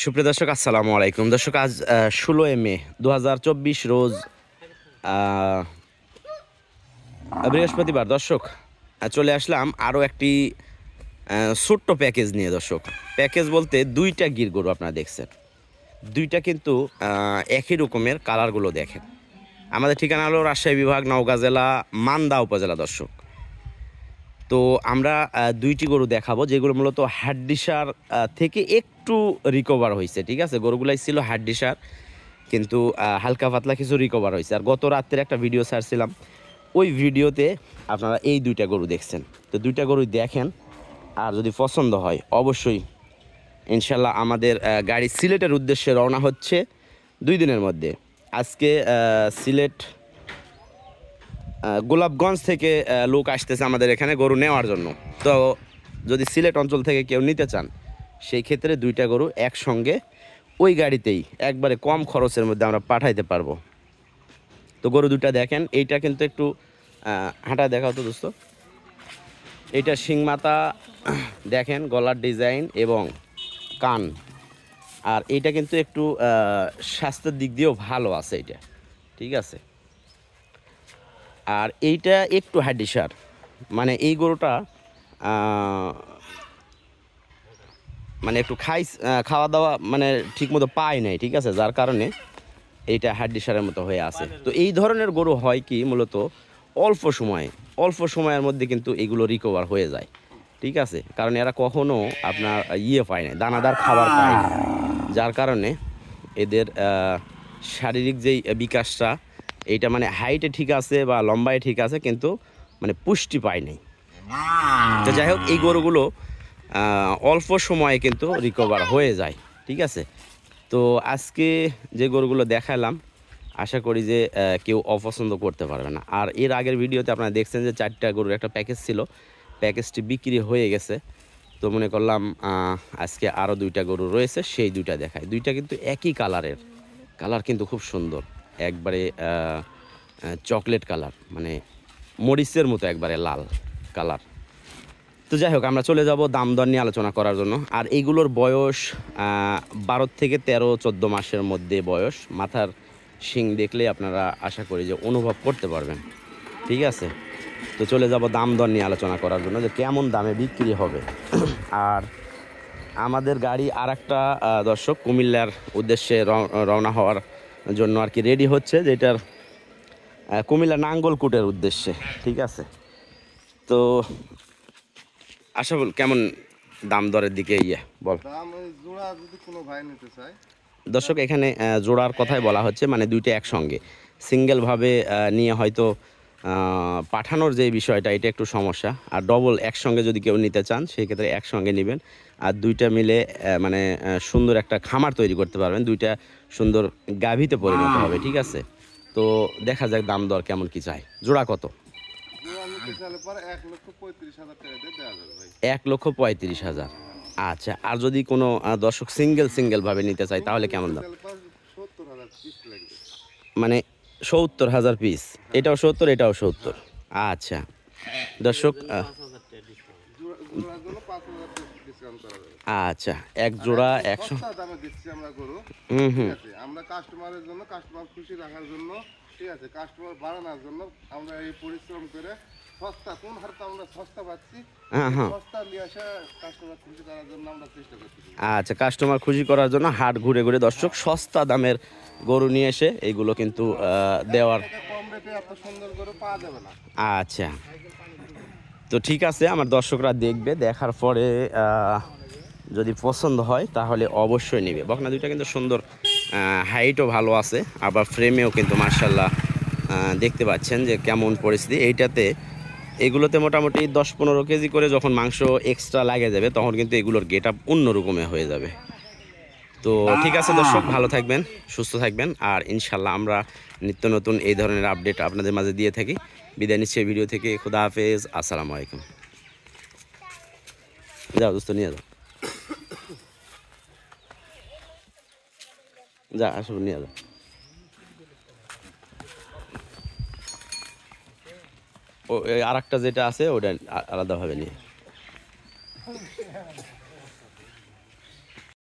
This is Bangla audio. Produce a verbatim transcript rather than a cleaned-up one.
সুপ্রিয় দর্শক আসসালামু আলাইকুম। দর্শক আজ ষোলোই মে দু হাজার চব্বিশ রোজ আহ, বৃহস্পতিবার। দর্শক আহ, চলে আসলাম আরও একটি আহ, ছোট্ট প্যাকেজ নিয়ে। দর্শক প্যাকেজ বলতে দুইটা গির গরু আপনারা দেখছেন, দুইটা কিন্তু আহ, একই রকমের কালারগুলো দেখেন। আমাদের ঠিকানা হলো রাজশাহী বিভাগ, নওগাঁ জেলা, মান্দা উপজেলা। দর্শক তো আমরা আহ, দুইটি গরু দেখাবো যেগুলো মূলত হাড্ডিসার আহ, থেকে একটু রিকভার হয়েছে। ঠিক আছে, গরুগুলাই ছিল হাড্ডিসার, কিন্তু আহ, হালকা পাতলা কিছু রিকভার হয়েছে। আর গত রাত্রের একটা ভিডিও ছাড়ছিলাম, ওই ভিডিওতে আপনারা এই দুইটা গরু দেখছেন। তো দুইটা গরু দেখেন, আর যদি পছন্দ হয় অবশ্যই ইনশাল্লাহ আমাদের আহ, গাড়ি সিলেটের উদ্দেশ্যে রওনা হচ্ছে দুই দিনের মধ্যে। আজকে আহ, সিলেট আহ, গোলাপগঞ্জ থেকে আহ, লোক আসতেছে আমাদের এখানে গরু নেওয়ার জন্য। তো যদি সিলেট অঞ্চল থেকে কেউ নিতে চান, সেই ক্ষেত্রে দুইটা গরু একসঙ্গে ওই গাড়িতেই একবারে কম খরচের মধ্যে আমরা পাঠাইতে পারবো। তো গরু দুটা দেখেন, এইটা কিন্তু একটু আহ, হাঁটা দেখাও তো দোস্ত। এইটা শিংমাথা দেখেন, গলার ডিজাইন এবং কান। আর এইটা কিন্তু একটু আহ, স্বাস্থ্যের দিক দিয়েও ভালো আছে এইটা। ঠিক আছে, আর এইটা একটু হাড্ডিসার, মানে এই গরুটা আহ, মানে একটু খাই আহ, খাওয়া দাওয়া মানে ঠিকমতো পায় নাই। ঠিক আছে, যার কারণে এইটা হাড্ডিসারের মতো হয়ে আছে। তো এই ধরনের গরু হয় কি, মূলত অল্প সময়ে অল্প সময়ের মধ্যে কিন্তু এগুলো রিকভার হয়ে যায়। ঠিক আছে, কারণ এরা কখনো আপনার ইয়ে পায় না, দানাদার খাবার পায় না, যার কারণে এদের আহ, শারীরিক যেই বিকাশটা, এইটা মানে হাইটে ঠিক আছে বা লম্বায় ঠিক আছে, কিন্তু মানে পুষ্টি পায় নাই। তো যাই হোক, এই গরুগুলো আহ, অল্প সময়ে কিন্তু রিকভার হয়ে যায়। ঠিক আছে, তো আজকে যে গরুগুলো দেখালাম, আশা করি যে আহ, কেউ অপছন্দ করতে পারবে না। আর এর আগের ভিডিওতে আপনারা দেখছেন যে চারটা গরুর একটা প্যাকেজ ছিল, প্যাকেজটি বিক্রি হয়ে গেছে। তো মনে করলাম আহ, আজকে আরও দুইটা গরু রয়েছে, সেই দুইটা দেখায়। দুইটা কিন্তু একই কালারের, কালার কিন্তু খুব সুন্দর, একবারে চকলেট কালার, মানে মরিচের মতো একবারে লাল কালার। তো যাই হোক, আমরা চলে যাব দাম দর নিয়ে আলোচনা করার জন্য। আর এইগুলোর বয়স বারো থেকে তেরো চোদ্দো মাসের মধ্যে বয়স। মাথার শিং দেখলে আপনারা আশা করি যে অনুভব করতে পারবেন। ঠিক আছে, তো চলে যাব দাম দর নিয়ে আলোচনা করার জন্য, যে কেমন দামে বিক্রি হবে। আর আমাদের গাড়ি আর একটা দর্শক কুমিল্লার উদ্দেশ্যে রওনা হওয়ার জন্য আর কি রেডি হচ্ছে, যেটার কুমিল্লা নাঙ্গলকুটের উদ্দেশ্যে। ঠিক আছে, তো আশা বল কেমন দাম দরের দিকে ইয়ে বল। দর্শক এখানে জোড়ার কথাই বলা হচ্ছে, মানে দুইটা একসঙ্গে সিঙ্গেলভাবে নিয়ে হয়তো পাঠানোর যে বিষয়টা, এটা একটু সমস্যা। আর ডবল একসঙ্গে যদি কেউ নিতে চান, সেই ক্ষেত্রে একসঙ্গে নেবেন। আর দুইটা মিলে মানে সুন্দর একটা খামার তৈরি করতে পারবেন, দুইটা সুন্দর গাভীতে পরিণত হবে। ঠিক আছে, তো দেখা যাক দাম দর কেমন কি চাই। জোড়া কত? এক লক্ষ পঁয়ত্রিশ হাজার। আচ্ছা, আর যদি কোনো দর্শক সিঙ্গেল সিঙ্গেল ভাবে নিতে চাই, তাহলে কেমন দাম? মানে সত্তর হাজার পিস, এটাও সত্তর, এটাও সত্তর। আচ্ছা দর্শক, আচ্ছা এক জোড়া একশো। হুম হুম আমরা কাস্টমারের জন্য, কাস্টমার খুশি রাখার জন্য, ঠিক আছে, কাস্টমার বাড়ানোর জন্য আমরা এই পরিশ্রম করে সস্তা, কোন হারটা আমরা সস্তা পাচ্ছি, সস্তা নিয়ে আসা কাস্টমার খুশি করার জন্য আমরা চেষ্টা করছি। আচ্ছা, কাস্টমার খুশি করার জন্য হাট ঘুরে ঘুরে দর্শক সস্তা দামের গরু নিয়ে এসে এইগুলো কিন্তু দেওয়ার। কম রেটে এত সুন্দর গরু পাওয়া যাবে না। আচ্ছা, তো ঠিক আছে, আমার দর্শকরা দেখবে, দেখার পরে যদি পছন্দ হয় তাহলে অবশ্যই নেবে। বকনা দুইটা কিন্তু সুন্দর, হাইটও ভালো আছে, আবার ফ্রেমেও কিন্তু মার্শাল্লাহ দেখতে পাচ্ছেন যে কেমন পরিস্থিতি। এইটাতে এগুলোতে মোটামুটি দশ পনেরো কেজি করে যখন মাংস এক্সট্রা লাগে যাবে, তখন কিন্তু এগুলোর গেট আপ অন্যরকমে হয়ে যাবে। তো ঠিক আছে দর্শক, ভালো থাকবেন, সুস্থ থাকবেন, আর ইনশাল্লাহ আমরা নিত্য নতুন এই ধরনের আপডেট আপনাদের মাঝে দিয়ে থাকি। বিদায় নিচ্ছি এই ভিডিও থেকে। খুদা হাফেজ, আসসালামু আলাইকুম। যাও দোস্ত, নিয়ে যাও, যা আসো, নিয়ে যাও। ও আর একটা যেটা আছে ওটা আলাদাভাবে নিয়ে